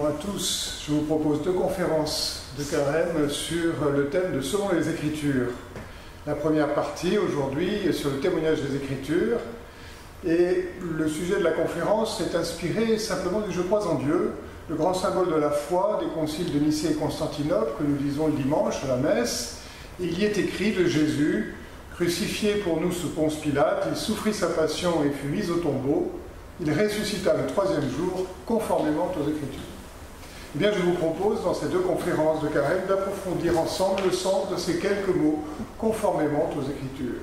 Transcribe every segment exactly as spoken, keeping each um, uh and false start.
Bonjour à tous, je vous propose deux conférences de carême sur le thème de Selon les Écritures. La première partie aujourd'hui est sur le témoignage des Écritures et le sujet de la conférence est inspiré simplement du Je crois en Dieu, le grand symbole de la foi des conciles de Nicée et Constantinople que nous disons le dimanche à la messe. Il y est écrit de Jésus, crucifié pour nous sous Ponce Pilate, il souffrit sa passion et fut mis au tombeau. Il ressuscita le troisième jour, conformément aux Écritures. Eh bien, je vous propose, dans ces deux conférences de carême, d'approfondir ensemble le sens de ces quelques mots, conformément aux Écritures.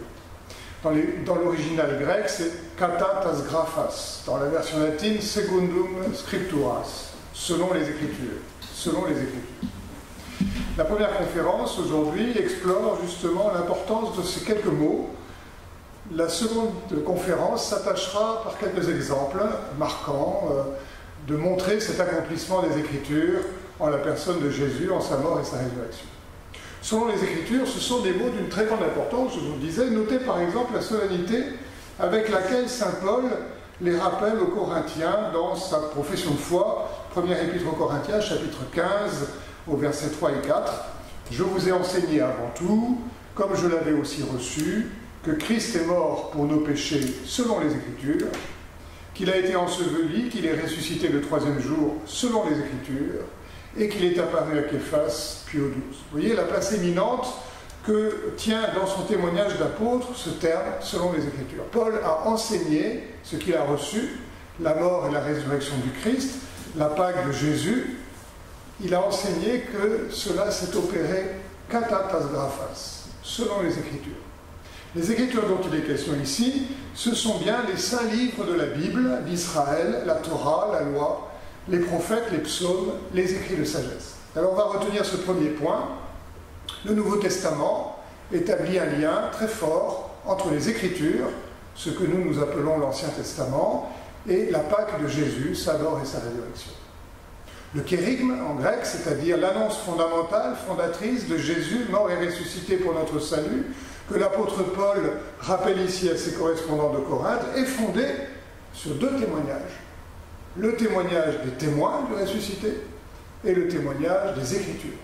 Dans l'original grec, c'est kata tas graphas. Dans la version latine, secundum scripturas, selon les Écritures. Selon les Écritures. La première conférence, aujourd'hui, explore justement l'importance de ces quelques mots. La seconde conférence s'attachera par quelques exemples marquants euh, de montrer cet accomplissement des Écritures en la personne de Jésus, en sa mort et sa résurrection. Selon les Écritures, ce sont des mots d'une très grande importance, je vous le disais. Notez par exemple la solennité avec laquelle saint Paul les rappelle aux Corinthiens dans sa profession de foi, première épître aux Corinthiens, chapitre quinze, au verset trois et quatre. « Je vous ai enseigné avant tout, comme je l'avais aussi reçu, que Christ est mort pour nos péchés selon les Écritures, qu'il a été enseveli, qu'il est ressuscité le troisième jour selon les Écritures, et qu'il est apparu à Képhas, puis aux douze. » Vous voyez la place éminente que tient dans son témoignage d'apôtre ce terme selon les Écritures. Paul a enseigné ce qu'il a reçu, la mort et la résurrection du Christ, la Pâque de Jésus. Il a enseigné que cela s'est opéré kata tas graphas, selon les Écritures. Les Écritures dont il est question ici, ce sont bien les saints livres de la Bible, d'Israël, la Torah, la loi, les prophètes, les psaumes, les écrits de sagesse. Alors on va retenir ce premier point. Le Nouveau Testament établit un lien très fort entre les Écritures, ce que nous nous appelons l'Ancien Testament, et la Pâque de Jésus, sa mort et sa résurrection. Le kérigme en grec, c'est-à-dire l'annonce fondamentale, fondatrice de Jésus, mort et ressuscité pour notre salut, que l'apôtre Paul rappelle ici à ses correspondants de Corinthe, est fondé sur deux témoignages. Le témoignage des témoins du ressuscité et le témoignage des Écritures.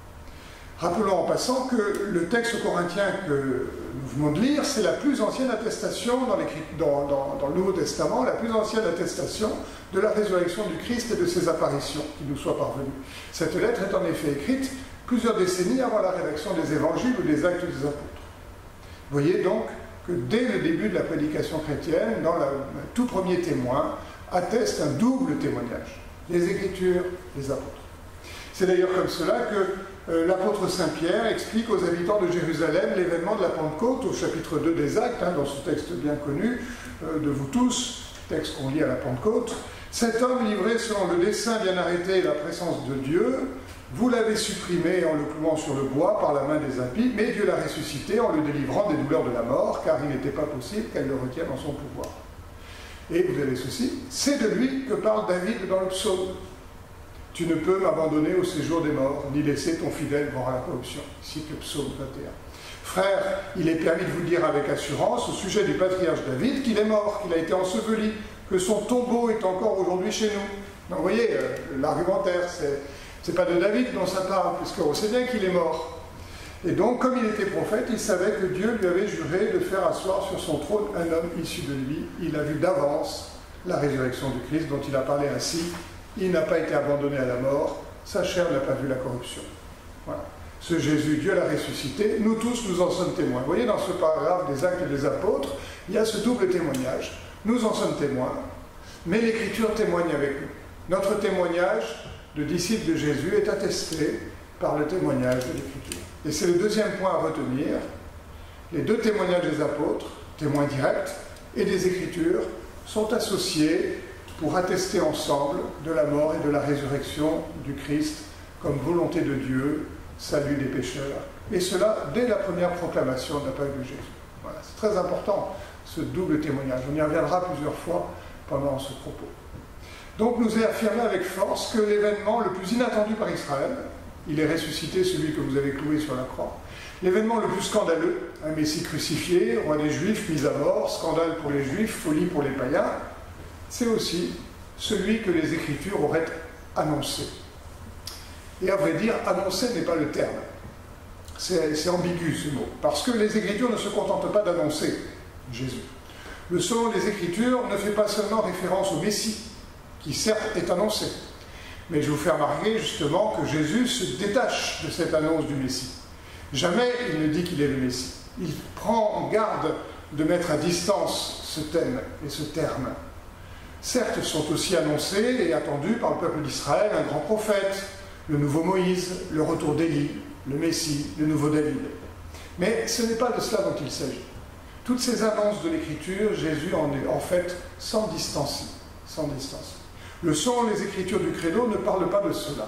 Rappelons en passant que le texte corinthien que nous venons de lire, c'est la plus ancienne attestation dans, dans, dans, dans le Nouveau Testament, la plus ancienne attestation de la résurrection du Christ et de ses apparitions qui nous soient parvenues. Cette lettre est en effet écrite plusieurs décennies avant la rédaction des évangiles ou des actes des apôtres. Vous voyez donc que dès le début de la prédication chrétienne, dans la, le tout premier témoin, atteste un double témoignage, les Écritures, les apôtres. C'est d'ailleurs comme cela que euh, l'apôtre Saint-Pierre explique aux habitants de Jérusalem l'événement de la Pentecôte au chapitre deux des Actes, hein, dans ce texte bien connu euh, de vous tous, texte qu'on lit à la Pentecôte. « Cet homme livré selon le dessein bien arrêté et la présence de Dieu, vous l'avez supprimé en le clouant sur le bois par la main des impies, mais Dieu l'a ressuscité en le délivrant des douleurs de la mort, car il n'était pas possible qu'elle le retienne en son pouvoir. » Et vous avez ceci, c'est de lui que parle David dans le psaume. « Tu ne peux m'abandonner au séjour des morts, ni laisser ton fidèle voir à la corruption. » Cite le psaume vingt et un. Frères, il est permis de vous dire avec assurance au sujet du patriarche David qu'il est mort, qu'il a été enseveli, que son tombeau est encore aujourd'hui chez nous. Donc, vous voyez, euh, l'argumentaire, c'est... C'est pas de David dont ça parle, puisqu'on sait bien qu'il est mort. Et donc, comme il était prophète, il savait que Dieu lui avait juré de faire asseoir sur son trône un homme issu de lui. Il a vu d'avance la résurrection du Christ, dont il a parlé ainsi. Il n'a pas été abandonné à la mort, sa chair n'a pas vu la corruption. Voilà. Ce Jésus, Dieu l'a ressuscité, nous tous, nous en sommes témoins. Vous voyez, dans ce paragraphe des Actes des Apôtres, il y a ce double témoignage. Nous en sommes témoins, mais l'Écriture témoigne avec nous. Notre témoignage de disciples de Jésus est attesté par le témoignage de l'Écriture. Et c'est le deuxième point à retenir. Les deux témoignages des apôtres, témoins directs, et des Écritures, sont associés pour attester ensemble de la mort et de la résurrection du Christ comme volonté de Dieu, salut des pécheurs. Et cela dès la première proclamation de la Pâque de Jésus. Voilà, c'est très important, ce double témoignage. On y reviendra plusieurs fois pendant ce propos. Donc nous est affirmé avec force que l'événement le plus inattendu par Israël, il est ressuscité, celui que vous avez cloué sur la croix, l'événement le plus scandaleux, un Messie crucifié, roi des Juifs mis à mort, scandale pour les Juifs, folie pour les païens, c'est aussi celui que les Écritures auraient annoncer. Et à vrai dire, annoncer n'est pas le terme. C'est ambigu ce mot, parce que les Écritures ne se contentent pas d'annoncer Jésus. Le selon les Écritures ne fait pas seulement référence au Messie, qui certes est annoncé, mais je vous fais remarquer justement que Jésus se détache de cette annonce du Messie. Jamais il ne dit qu'il est le Messie. Il prend garde de mettre à distance ce thème et ce terme. Certes, sont aussi annoncés et attendus par le peuple d'Israël un grand prophète, le nouveau Moïse, le retour d'Élie, le Messie, le nouveau David. Mais ce n'est pas de cela dont il s'agit. Toutes ces annonces de l'Écriture, Jésus en est en fait sans distance. Sans distance. Le selon les Écritures du Credo ne parle pas de cela.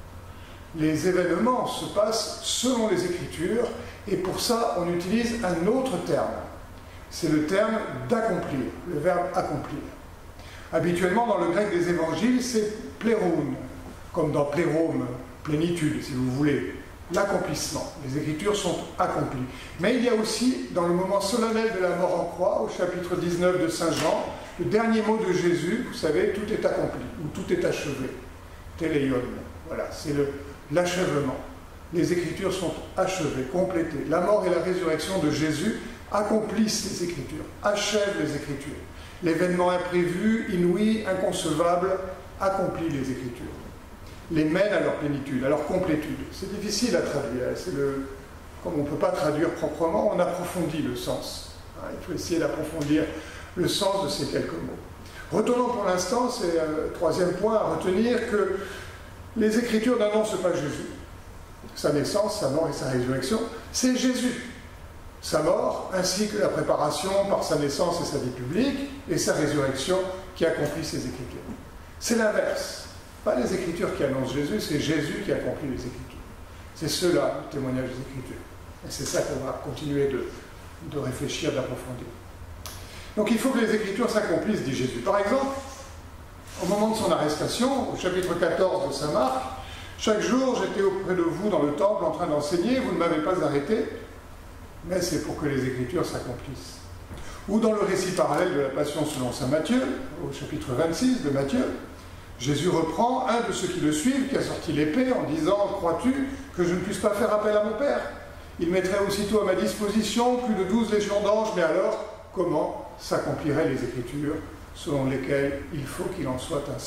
Les événements se passent selon les Écritures, et pour ça, on utilise un autre terme. C'est le terme d'accomplir, le verbe accomplir. Habituellement, dans le grec des évangiles, c'est pléroun, comme dans plérome, plénitude, si vous voulez, l'accomplissement. Les Écritures sont accomplies. Mais il y a aussi, dans le moment solennel de la mort en croix, au chapitre dix-neuf de Saint Jean, le dernier mot de Jésus, vous savez, tout est accompli, ou tout est achevé. Téléion, voilà, c'est l'achèvement. Les Écritures sont achevées, complétées. La mort et la résurrection de Jésus accomplissent les Écritures, achèvent les Écritures. L'événement imprévu, inouï, inconcevable, accomplit les Écritures. Les mène à leur plénitude, à leur complétude. C'est difficile à traduire. Le, comme on ne peut pas traduire proprement, on approfondit le sens. Il faut essayer d'approfondir le sens de ces quelques mots. Retenons pour l'instant, c'est un troisième point à retenir, que les Écritures n'annoncent pas Jésus. Sa naissance, sa mort et sa résurrection, c'est Jésus. Sa mort, ainsi que la préparation par sa naissance et sa vie publique, et sa résurrection qui accomplit ces Écritures. C'est l'inverse. Pas les Écritures qui annoncent Jésus, c'est Jésus qui accomplit les Écritures. C'est cela, le témoignage des Écritures. Et c'est ça qu'on va continuer de, de réfléchir, d'approfondir. Donc il faut que les Écritures s'accomplissent, dit Jésus. Par exemple, au moment de son arrestation, au chapitre quatorze de Saint Marc, chaque jour j'étais auprès de vous dans le temple en train d'enseigner, vous ne m'avez pas arrêté, mais c'est pour que les Écritures s'accomplissent. Ou dans le récit parallèle de la Passion selon saint Matthieu, au chapitre vingt-six de Matthieu, Jésus reprend un de ceux qui le suivent, qui a sorti l'épée, en disant « Crois-tu que je ne puisse pas faire appel à mon Père? Il mettrait aussitôt à ma disposition plus de douze légions d'anges, mais alors, comment s'accompliraient les Écritures selon lesquelles il faut qu'il en soit ainsi ?»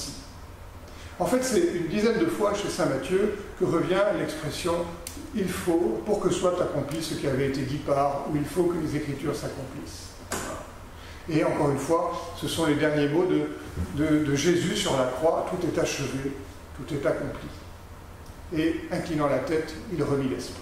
En fait, c'est une dizaine de fois chez saint Matthieu que revient l'expression « il faut, pour que soit accompli ce qui avait été dit par » ou « il faut que les Écritures s'accomplissent ». Et encore une fois, ce sont les derniers mots de, de, de Jésus sur la croix, tout est achevé, tout est accompli. Et inclinant la tête, il remit l'esprit.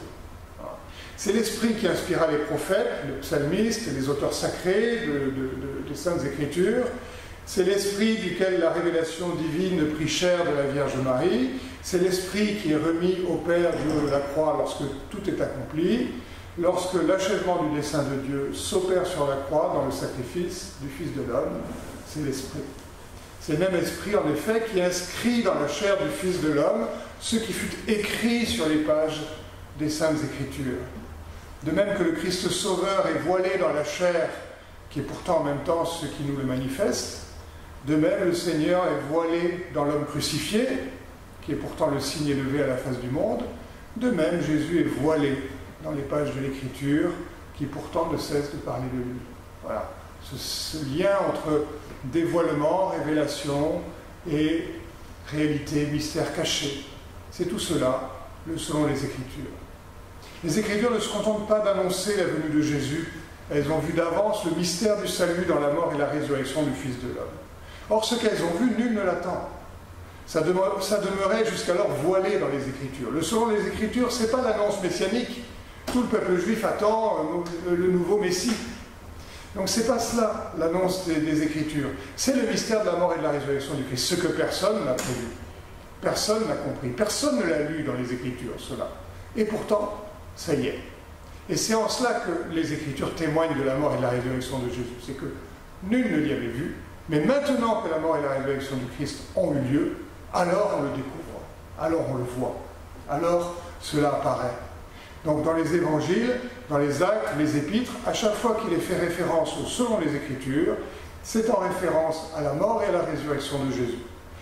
C'est l'esprit qui inspira les prophètes, les psalmistes, les auteurs sacrés de, de, de, des Saintes Écritures. C'est l'esprit duquel la révélation divine prit chair de la Vierge Marie. C'est l'esprit qui est remis au Père du haut de la croix lorsque tout est accompli. Lorsque l'achèvement du dessein de Dieu s'opère sur la croix dans le sacrifice du Fils de l'homme, c'est l'Esprit. C'est le même Esprit, en effet, qui inscrit dans la chair du Fils de l'homme ce qui fut écrit sur les pages des Saintes Écritures. De même que le Christ Sauveur est voilé dans la chair, qui est pourtant en même temps ce qui nous le manifeste, de même le Seigneur est voilé dans l'homme crucifié, qui est pourtant le signe élevé à la face du monde. De même, Jésus est voilé dans les pages de l'Écriture, qui pourtant ne cesse de parler de lui. Voilà, ce, ce lien entre dévoilement, révélation et réalité, mystère caché, c'est tout cela, le selon les Écritures. Les Écritures ne se contentent pas d'annoncer la venue de Jésus, elles ont vu d'avance le mystère du salut dans la mort et la résurrection du Fils de l'homme. Or, ce qu'elles ont vu, nul ne l'attend. Ça, demeure, ça demeurait jusqu'alors voilé dans les Écritures. Le selon les Écritures, ce n'est pas l'annonce messianique. Tout le peuple juif attend le nouveau Messie. Donc ce n'est pas cela, l'annonce des, des Écritures. C'est le mystère de la mort et de la résurrection du Christ, ce que personne n'a prévu. Personne n'a compris. Personne ne l'a lu dans les Écritures, cela. Et pourtant, ça y est. Et c'est en cela que les Écritures témoignent de la mort et de la résurrection de Jésus. C'est que nul ne l'y avait vu, mais maintenant que la mort et la résurrection du Christ ont eu lieu, alors on le découvre, alors on le voit, alors cela apparaît. Donc dans les évangiles, dans les actes, les épîtres, à chaque fois qu'il est fait référence au selon les Écritures, c'est en référence à la mort et à la résurrection de Jésus.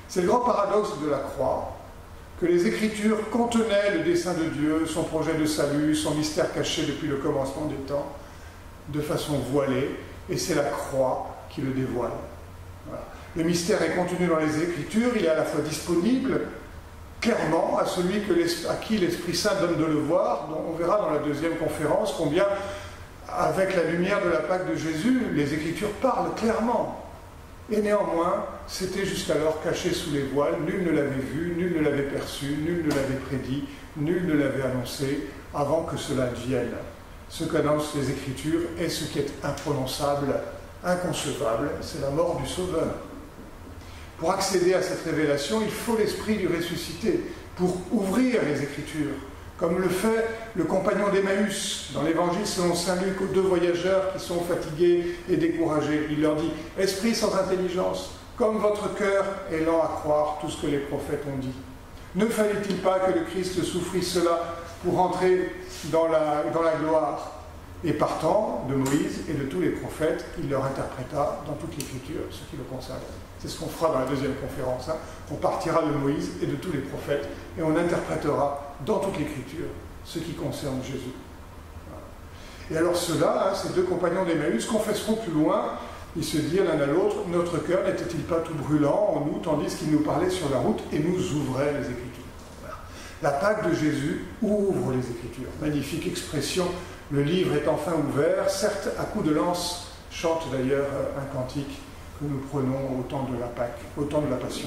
C'est le grand paradoxe de la croix, que les Écritures contenaient le dessein de Dieu, son projet de salut, son mystère caché depuis le commencement des temps, de façon voilée, et c'est la croix qui le dévoile. Voilà. Le mystère est contenu dans les Écritures, il est à la fois disponible, clairement, à celui que à qui l'Esprit Saint donne de le voir. Donc on verra dans la deuxième conférence combien, avec la lumière de la Pâque de Jésus, les Écritures parlent clairement. Et néanmoins, c'était jusqu'alors caché sous les voiles, nul ne l'avait vu, nul ne l'avait perçu, nul ne l'avait prédit, nul ne l'avait annoncé avant que cela advienne. Ce qu'annoncent les Écritures est ce qui est imprononçable, inconcevable, c'est la mort du Sauveur. Pour accéder à cette révélation, il faut l'esprit du ressuscité pour ouvrir les Écritures, comme le fait le compagnon d'Emmaüs dans l'Évangile selon saint Luc aux deux voyageurs qui sont fatigués et découragés. Il leur dit « Esprit sans intelligence, comme votre cœur est lent à croire tout ce que les prophètes ont dit. Ne fallait-il pas que le Christ souffrit cela pour entrer dans la, dans la gloire ?» Et partant de Moïse et de tous les prophètes, il leur interpréta dans toute l'Écriture ce qui le concerne. C'est ce qu'on fera dans la deuxième conférence. Hein. On partira de Moïse et de tous les prophètes et on interprétera dans toute l'Écriture ce qui concerne Jésus. Voilà. Et alors ceux-là, hein, ces deux compagnons d'Emmaüs, confesseront plus loin, ils se dirent l'un à l'autre, notre cœur n'était-il pas tout brûlant en nous, tandis qu'il nous parlait sur la route et nous ouvrait les Écritures. Voilà. La Pâque de Jésus ouvre les Écritures. Magnifique expression. Le livre est enfin ouvert, certes à coups de lance, chante d'ailleurs un cantique que nous prenons au temps de la Pâque, au temps de la Passion.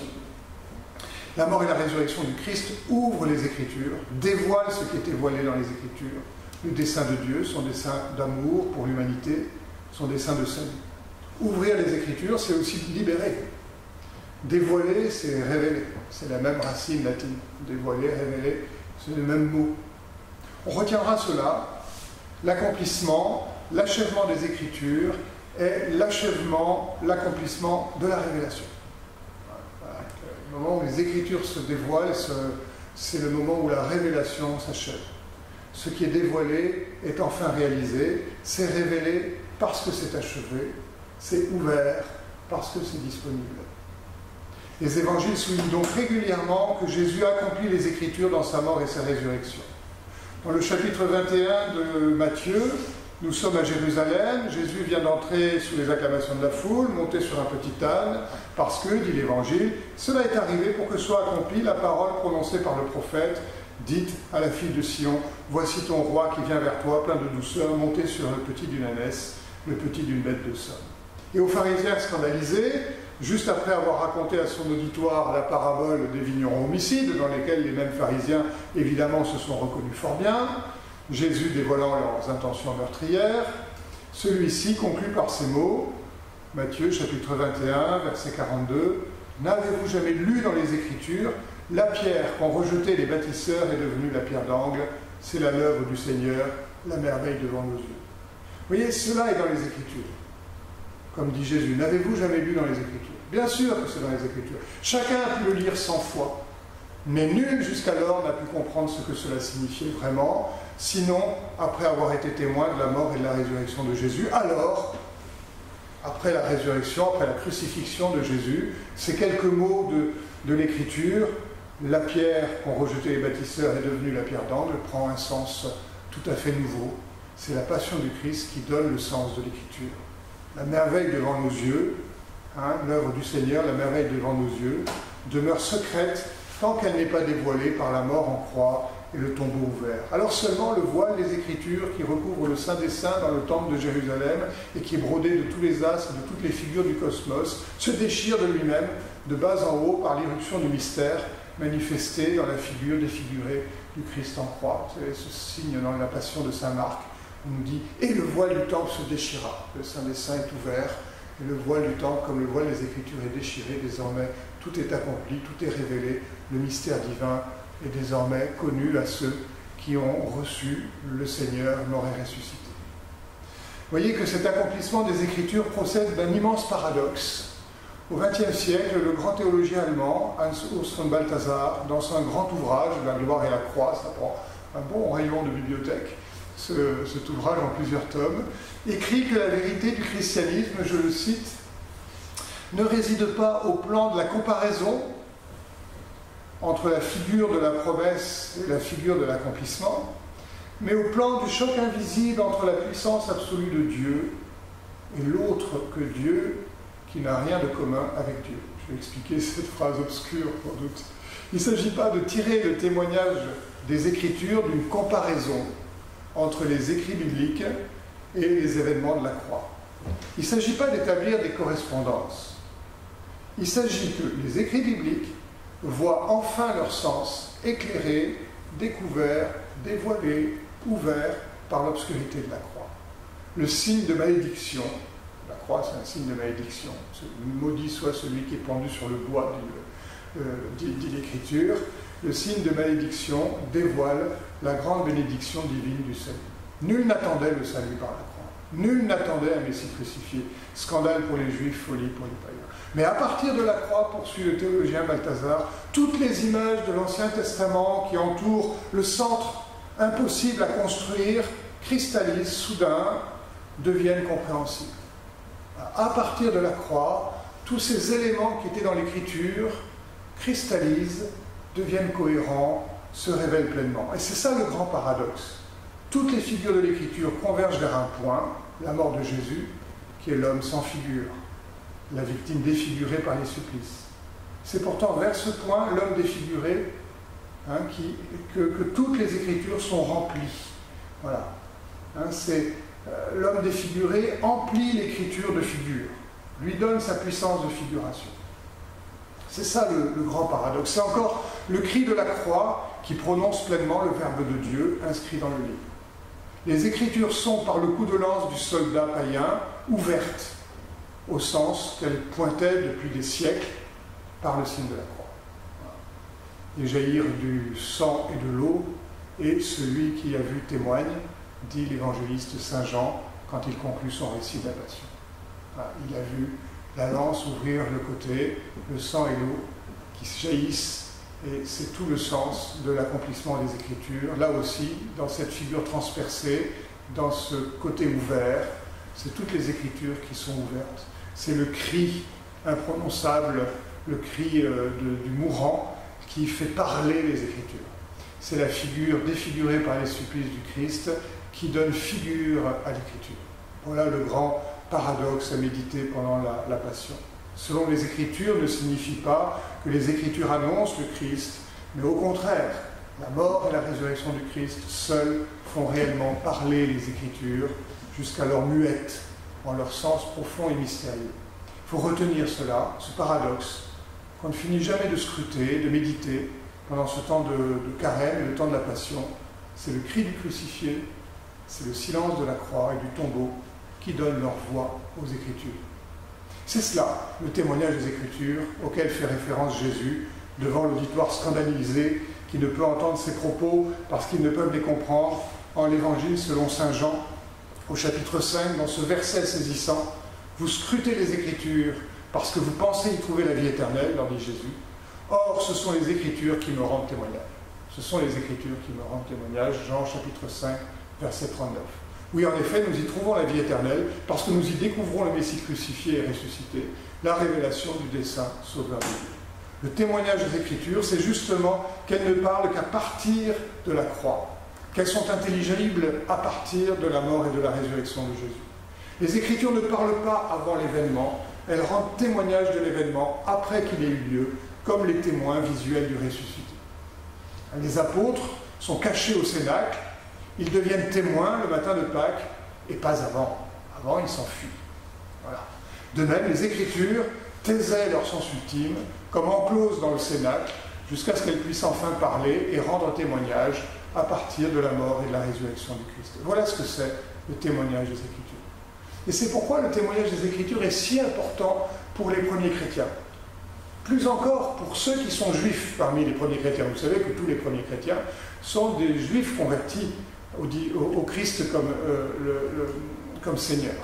La mort et la résurrection du Christ ouvrent les Écritures, dévoilent ce qui était voilé dans les Écritures, le dessein de Dieu, son dessein d'amour pour l'humanité, son dessein de salut. Ouvrir les Écritures, c'est aussi libérer. Dévoiler, c'est révéler. C'est la même racine latine. Dévoiler, révéler, c'est le même mot. On retiendra cela. L'accomplissement, l'achèvement des Écritures est l'achèvement, l'accomplissement de la révélation. Voilà. Le moment où les Écritures se dévoilent, c'est le moment où la révélation s'achève. Ce qui est dévoilé est enfin réalisé, c'est révélé parce que c'est achevé, c'est ouvert parce que c'est disponible. Les Évangiles soulignent donc régulièrement que Jésus accomplit les Écritures dans sa mort et sa résurrection. Dans le chapitre vingt et un de Matthieu, nous sommes à Jérusalem, Jésus vient d'entrer sous les acclamations de la foule, monté sur un petit âne, parce que, dit l'Évangile, cela est arrivé pour que soit accomplie la parole prononcée par le prophète, dite à la fille de Sion, voici ton roi qui vient vers toi, plein de douceur, monté sur le petit d'une ânesse, le petit d'une bête de somme. Et aux pharisiens scandalisés, juste après avoir raconté à son auditoire la parabole des vignerons homicides, dans lesquels les mêmes pharisiens, évidemment, se sont reconnus fort bien, Jésus dévoilant leurs intentions meurtrières, celui-ci conclut par ces mots, Matthieu chapitre vingt et un, verset quarante-deux, « N'avez-vous jamais lu dans les Écritures, la pierre qu'ont rejetée les bâtisseurs est devenue la pierre d'angle, c'est là l'œuvre du Seigneur, la merveille devant nos yeux. » Vous voyez, cela est dans les Écritures. Comme dit Jésus, n'avez-vous jamais lu dans les Écritures? Bien sûr que c'est dans les Écritures. Chacun a pu le lire cent fois, mais nul jusqu'alors n'a pu comprendre ce que cela signifiait vraiment, sinon après avoir été témoin de la mort et de la résurrection de Jésus. Alors, après la résurrection, après la crucifixion de Jésus, ces quelques mots de, de l'Écriture, la pierre qu'ont rejeté les bâtisseurs est devenue la pierre d'angle, prend un sens tout à fait nouveau. C'est la passion du Christ qui donne le sens de l'Écriture. La merveille devant nos yeux, hein, l'œuvre du Seigneur, la merveille devant nos yeux, demeure secrète tant qu'elle n'est pas dévoilée par la mort en croix et le tombeau ouvert. Alors seulement le voile des Écritures qui recouvre le Saint des Saints dans le temple de Jérusalem et qui est brodé de tous les astres, de toutes les figures du cosmos, se déchire de lui-même, de bas en haut, par l'irruption du mystère manifesté dans la figure défigurée du Christ en croix. Vous savez, ce signe dans la passion de Saint Marc, on nous dit « Et le voile du temple se déchira ». Le Saint des Saints est ouvert, et le voile du temple, comme le voile des Écritures, est déchiré. Désormais, tout est accompli, tout est révélé. Le mystère divin est désormais connu à ceux qui ont reçu le Seigneur mort et ressuscité. Vous voyez que cet accomplissement des Écritures procède d'un immense paradoxe. Au vingtième siècle, le grand théologien allemand, Hans Urs von Balthasar, dans son grand ouvrage « La gloire et la croix », ça prend un bon rayon de bibliothèque, Ce, cet ouvrage en plusieurs tomes, écrit que la vérité du christianisme, je le cite, ne réside pas au plan de la comparaison entre la figure de la promesse et la figure de l'accomplissement, mais au plan du choc invisible entre la puissance absolue de Dieu et l'autre que Dieu, qui n'a rien de commun avec Dieu. Je vais expliquer cette phrase obscure, sans doute. Il ne s'agit pas de tirer le témoignage des Écritures d'une comparaison entre les écrits bibliques et les événements de la croix. Il ne s'agit pas d'établir des correspondances. Il s'agit que les écrits bibliques voient enfin leur sens éclairé, découvert, dévoilé, ouvert par l'obscurité de la croix. Le signe de malédiction, la croix c'est un signe de malédiction, maudit soit celui qui est pendu sur le bois, dit, euh, dit, dit l'Écriture, le signe de malédiction dévoile la grande bénédiction divine du salut. Nul n'attendait le salut par la croix. Nul n'attendait un Messie crucifié. Scandale pour les Juifs, folie pour les païens. Mais à partir de la croix, poursuit le théologien Balthazar, toutes les images de l'Ancien Testament qui entourent le centre impossible à construire cristallisent soudain, deviennent compréhensibles. À partir de la croix, tous ces éléments qui étaient dans l'Écriture cristallisent, deviennent cohérents, se révèlent pleinement. Et c'est ça le grand paradoxe. Toutes les figures de l'Écriture convergent vers un point, la mort de Jésus, qui est l'homme sans figure, la victime défigurée par les supplices. C'est pourtant vers ce point, l'homme défiguré, hein, qui, que, que toutes les Écritures sont remplies. Voilà. Hein, c'est euh, l'homme défiguré emplit l'Écriture de figures, lui donne sa puissance de figuration. C'est ça le, le grand paradoxe. C'est encore le cri de la croix qui prononce pleinement le Verbe de Dieu inscrit dans le livre. Les Écritures sont, par le coup de lance du soldat païen, ouvertes au sens qu'elles pointaient depuis des siècles par le signe de la croix. Les jaillir du sang et de l'eau, et celui qui a vu témoigne, dit l'évangéliste Saint Jean quand il conclut son récit de la Passion. Il a vu la lance ouvrir le côté, le sang et l'eau qui jaillissent, et c'est tout le sens de l'accomplissement des Écritures. Là aussi, dans cette figure transpercée, dans ce côté ouvert, c'est toutes les Écritures qui sont ouvertes. C'est le cri imprononçable, le cri euh, de, du mourant qui fait parler les Écritures. C'est la figure défigurée par les supplices du Christ qui donne figure à l'Écriture. Voilà le grand paradoxe à méditer pendant la, la Passion. Selon les Écritures ne signifie pas que les Écritures annoncent le Christ, mais au contraire, la mort et la résurrection du Christ seuls font réellement parler les Écritures jusqu'à leur muette, en leur sens profond et mystérieux. Il faut retenir cela, ce paradoxe, qu'on ne finit jamais de scruter, de méditer pendant ce temps de, de carême et le temps de la Passion. C'est le cri du crucifié, c'est le silence de la croix et du tombeau qui donnent leur voix aux Écritures. C'est cela, le témoignage des Écritures, auquel fait référence Jésus, devant l'auditoire scandalisé qui ne peut entendre ses propos parce qu'ils ne peuvent les comprendre, en l'Évangile selon saint Jean, au chapitre cinq, dans ce verset saisissant, « Vous scrutez les Écritures parce que vous pensez y trouver la vie éternelle, leur dit Jésus. Or, ce sont les Écritures qui me rendent témoignage. Ce sont les Écritures qui me rendent témoignage. » Jean chapitre cinq, verset trente-neuf. Oui, en effet, nous y trouvons la vie éternelle, parce que nous y découvrons le Messie crucifié et ressuscité, la révélation du dessein sauveur de Dieu. Le témoignage des Écritures, c'est justement qu'elles ne parlent qu'à partir de la croix, qu'elles sont intelligibles à partir de la mort et de la résurrection de Jésus. Les Écritures ne parlent pas avant l'événement, elles rendent témoignage de l'événement après qu'il ait eu lieu, comme les témoins visuels du ressuscité. Les apôtres sont cachés au cénacle, ils deviennent témoins le matin de Pâques, et pas avant. Avant, ils s'enfuient. Voilà. De même, les Écritures taisaient leur sens ultime, comme encloses dans le cénacle, jusqu'à ce qu'elles puissent enfin parler et rendre témoignage à partir de la mort et de la résurrection du Christ. Voilà ce que c'est le témoignage des Écritures. Et c'est pourquoi le témoignage des Écritures est si important pour les premiers chrétiens. Plus encore pour ceux qui sont juifs parmi les premiers chrétiens. Vous savez que tous les premiers chrétiens sont des juifs convertis au, au, au Christ comme, euh, le, le, comme Seigneur.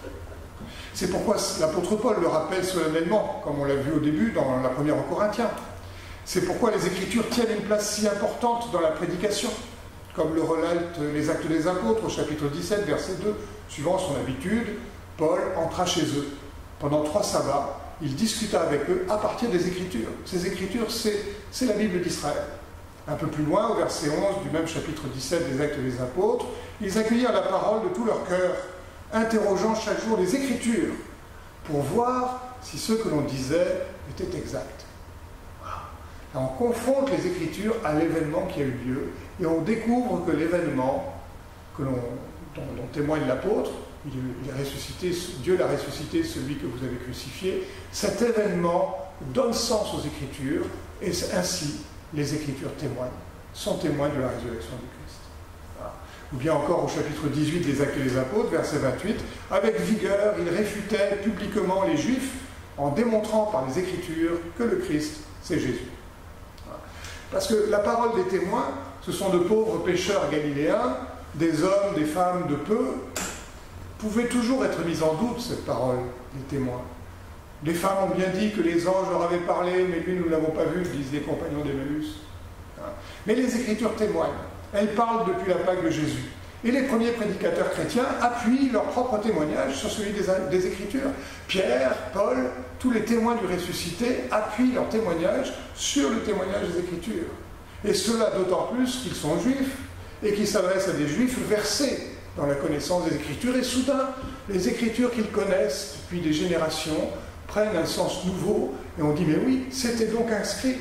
C'est pourquoi l'apôtre Paul le rappelle solennellement, comme on l'a vu au début dans la première aux Corinthiens. C'est pourquoi les Écritures tiennent une place si importante dans la prédication, comme le relatent les Actes des Apôtres au chapitre dix-sept, verset deux. Suivant son habitude, Paul entra chez eux. Pendant trois sabbats, il discuta avec eux à partir des Écritures. Ces Écritures, c'est la Bible d'Israël. Un peu plus loin, au verset onze du même chapitre dix-sept des Actes des Apôtres, ils accueillirent la parole de tout leur cœur, interrogeant chaque jour les Écritures pour voir si ce que l'on disait était exact. Voilà. On confronte les Écritures à l'événement qui a eu lieu et on découvre que l'événement que l'on, dont, dont témoigne l'apôtre, il, il est ressuscité, Dieu l'a ressuscité, celui que vous avez crucifié, cet événement donne sens aux Écritures et ainsi les Écritures témoignent, sont témoins de la résurrection du Christ. Voilà. Ou bien encore au chapitre dix-huit des Actes des Apôtres, verset vingt-huit, avec vigueur, il réfutait publiquement les Juifs en démontrant par les Écritures que le Christ, c'est Jésus. Voilà. Parce que la parole des témoins, ce sont de pauvres pécheurs galiléens, des hommes, des femmes de peu, pouvait toujours être mise en doute, cette parole des témoins. Les femmes ont bien dit que les anges leur avaient parlé, mais lui, nous ne l'avons pas vu, disent les compagnons d'Emmaüs. Mais les Écritures témoignent. Elles parlent depuis la Pâque de Jésus. Et les premiers prédicateurs chrétiens appuient leur propre témoignage sur celui des, des Écritures. Pierre, Paul, tous les témoins du ressuscité appuient leur témoignage sur le témoignage des Écritures. Et cela d'autant plus qu'ils sont juifs et qu'ils s'adressent à des juifs versés dans la connaissance des Écritures. Et soudain, les Écritures qu'ils connaissent depuis des générations prennent un sens nouveau, et on dit, mais oui, c'était donc inscrit.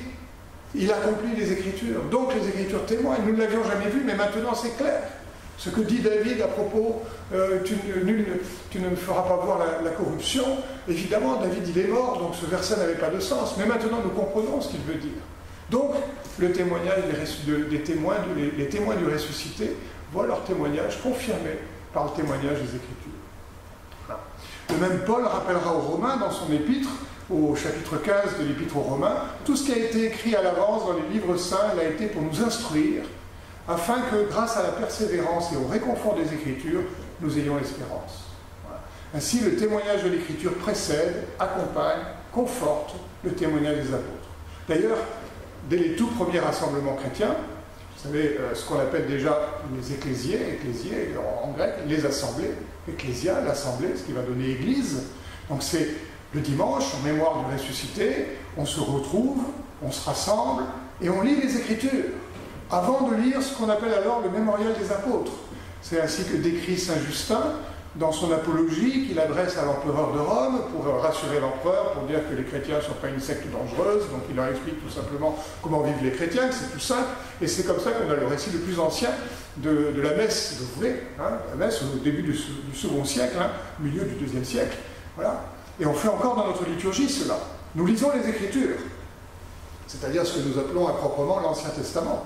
Il accomplit les Écritures. Donc les Écritures témoignent. Nous ne l'avions jamais vu, mais maintenant c'est clair. Ce que dit David à propos, euh, tu, nul, tu ne me feras pas voir la, la corruption, évidemment, David, il est mort, donc ce verset n'avait pas de sens. Mais maintenant, nous comprenons ce qu'il veut dire. Donc, le témoignage des, de, des témoins, de, les, les témoins du ressuscité voient leur témoignage confirmé par le témoignage des Écritures. Voilà. Le même Paul rappellera aux Romains dans son épître, au chapitre quinze de l'épître aux Romains, tout ce qui a été écrit à l'avance dans les livres saints l'a été pour nous instruire, afin que, grâce à la persévérance et au réconfort des Écritures, nous ayons l'espérance. Voilà. Ainsi, le témoignage de l'Écriture précède, accompagne, conforte le témoignage des apôtres. D'ailleurs, dès les tout premiers rassemblements chrétiens, vous savez, euh, ce qu'on appelle déjà les ecclésiés, ecclésiés en, en grec, les assemblées, ecclésia, l'assemblée, ce qui va donner église. Donc c'est le dimanche, en mémoire du ressuscité, on se retrouve, on se rassemble et on lit les Écritures, avant de lire ce qu'on appelle alors le mémorial des apôtres. C'est ainsi que décrit saint Justin dans son apologie qu'il adresse à l'empereur de Rome pour rassurer l'empereur, pour dire que les chrétiens ne sont pas une secte dangereuse, donc il leur explique tout simplement comment vivent les chrétiens, que c'est tout simple, et c'est comme ça qu'on a le récit le plus ancien de, de la messe, si vous voulez, hein, la messe au début du, du second siècle, hein, au milieu du deuxième siècle, voilà. Et on fait encore dans notre liturgie cela. Nous lisons les Écritures, c'est-à-dire ce que nous appelons improprement l'Ancien Testament,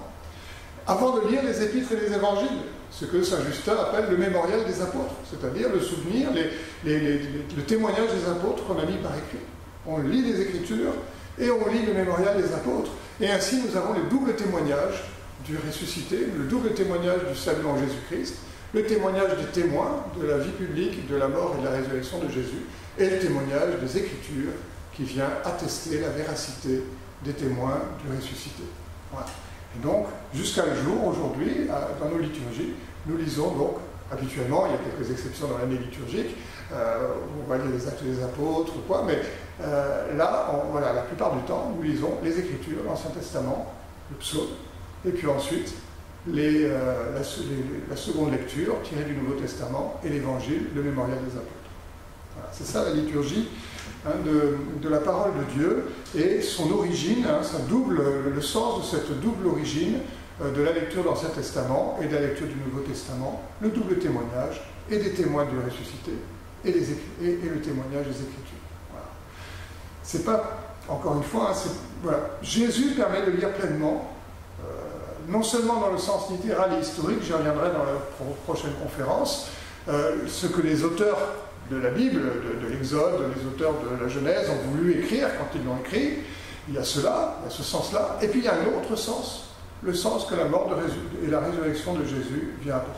avant de lire les épîtres et les évangiles, ce que saint Justin appelle le mémorial des apôtres, c'est-à-dire le souvenir, les, les, les, les, le témoignage des apôtres qu'on a mis par écrit. On lit les Écritures et on lit le mémorial des apôtres, et ainsi nous avons le double témoignage du ressuscité, le double témoignage du salut en Jésus-Christ, le témoignage des témoins de la vie publique, de la mort et de la résurrection de Jésus, et le témoignage des Écritures qui vient attester la véracité des témoins du ressuscité. Voilà. Et donc, jusqu'à le jour, aujourd'hui, dans nos liturgies, nous lisons donc, habituellement, il y a quelques exceptions dans l'année liturgique, euh, on va lire les Actes des Apôtres ou quoi, mais euh, là, on, voilà, la plupart du temps, nous lisons les Écritures, l'Ancien Testament, le psaume, et puis ensuite, les, euh, la, les, la seconde lecture, tirée du Nouveau Testament, et l'Évangile, le mémorial des apôtres. Voilà, c'est ça la liturgie hein, de, de la parole de Dieu, et son origine, hein, ça double, le sens de cette double origine euh, de la lecture de l'Ancien Testament et de la lecture du Nouveau Testament, le double témoignage, et des témoins du ressuscité, et, les, et, et le témoignage des Écritures. Voilà. C'est pas, encore une fois, hein, voilà. Jésus permet de lire pleinement, euh, non seulement dans le sens littéral et historique, j'y reviendrai dans la pro prochaine conférence, euh, ce que les auteurs de la Bible, de, de l'Exode, les auteurs de la Genèse ont voulu écrire quand ils l'ont écrit. Il y a cela, il y a ce sens-là, et puis il y a un autre sens, le sens que la mort de et la résurrection de Jésus vient apporter.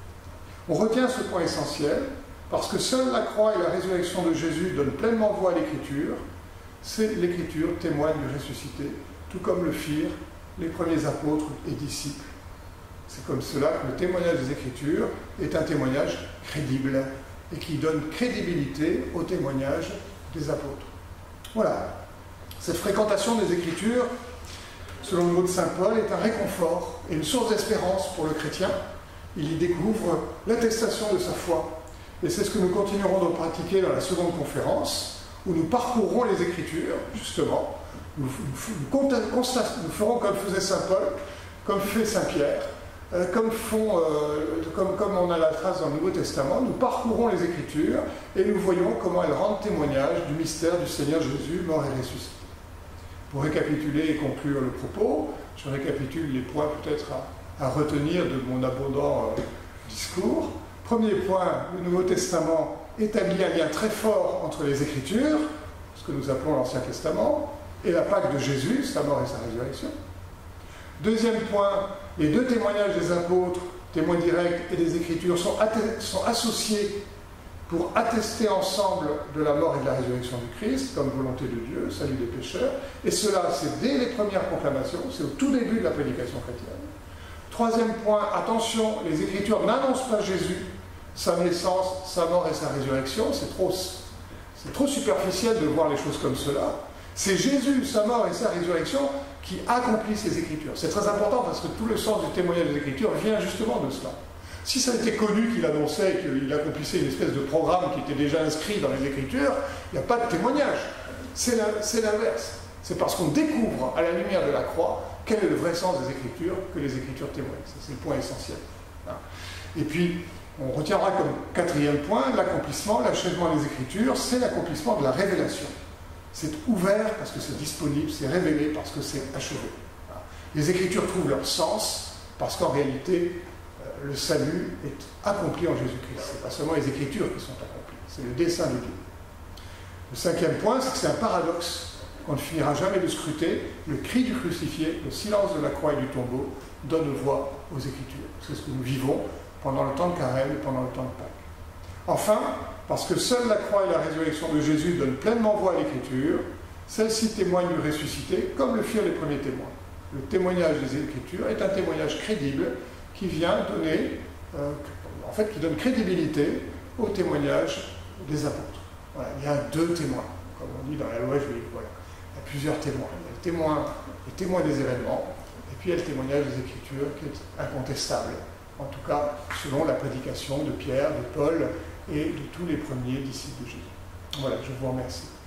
On retient ce point essentiel, parce que seule la croix et la résurrection de Jésus donnent pleinement voix à l'Écriture. C'est l'Écriture témoigne du ressuscité, tout comme le firent les premiers apôtres et disciples. C'est comme cela que le témoignage des Écritures est un témoignage crédible, et qui donne crédibilité au témoignage des apôtres. Voilà. Cette fréquentation des Écritures, selon le mot de saint Paul, est un réconfort et une source d'espérance pour le chrétien. Il y découvre l'attestation de sa foi. Et c'est ce que nous continuerons de pratiquer dans la seconde conférence, où nous parcourrons les Écritures, justement. Nous, nous, nous, nous ferons comme faisait saint Paul, comme fait saint Pierre, euh, comme, font, euh, comme, comme on a la trace dans le Nouveau Testament. Nous parcourons les Écritures et nous voyons comment elles rendent témoignage du mystère du Seigneur Jésus, mort et ressuscité. Pour récapituler et conclure le propos, je récapitule les points peut-être à, à retenir de mon abondant euh, discours. Premier point, le Nouveau Testament établit un lien très fort entre les Écritures, ce que nous appelons l'Ancien Testament, et la Pâque de Jésus, sa mort et sa résurrection. Deuxième point, les deux témoignages des apôtres, témoins directs et des Écritures, sont, sont associés pour attester ensemble de la mort et de la résurrection du Christ, comme volonté de Dieu, salut des pécheurs. Et cela, c'est dès les premières proclamations, c'est au tout début de la prédication chrétienne. Troisième point, attention, les Écritures n'annoncent pas Jésus, sa naissance, sa mort et sa résurrection. C'est trop, c'est trop superficiel de voir les choses comme cela. C'est Jésus, sa mort et sa résurrection qui accomplit ces Écritures. C'est très important parce que tout le sens du témoignage des Écritures vient justement de cela. Si ça était connu qu'il annonçait, qu'il accomplissait une espèce de programme qui était déjà inscrit dans les Écritures, il n'y a pas de témoignage. C'est l'inverse. C'est parce qu'on découvre à la lumière de la croix quel est le vrai sens des Écritures que les Écritures témoignent. C'est le point essentiel. Et puis, on retiendra comme quatrième point, l'accomplissement, l'achèvement des Écritures, c'est l'accomplissement de la révélation. C'est ouvert parce que c'est disponible, c'est révélé parce que c'est achevé. Les Écritures trouvent leur sens parce qu'en réalité, le salut est accompli en Jésus-Christ. Ce n'est pas seulement les Écritures qui sont accomplies, c'est le dessein de Dieu. Le cinquième point, c'est que c'est un paradoxe qu'on ne finira jamais de scruter. Le cri du crucifié, le silence de la croix et du tombeau donne voix aux Écritures. C'est ce que nous vivons pendant le temps de Carême et pendant le temps de Pâques. Enfin, parce que seule la croix et la résurrection de Jésus donnent pleinement voix à l'Écriture, celle-ci témoigne du ressuscité, comme le firent les premiers témoins. Le témoignage des Écritures est un témoignage crédible qui vient donner, euh, en fait, qui donne crédibilité au témoignage des apôtres. Voilà, il y a deux témoins, comme on dit dans la loi juive. Voilà. Il y a plusieurs témoins. Il y a le témoin, le témoin des événements, et puis il y a le témoignage des Écritures qui est incontestable. En tout cas, selon la prédication de Pierre, de Paul et de tous les premiers disciples de Jésus. Voilà, je vous remercie.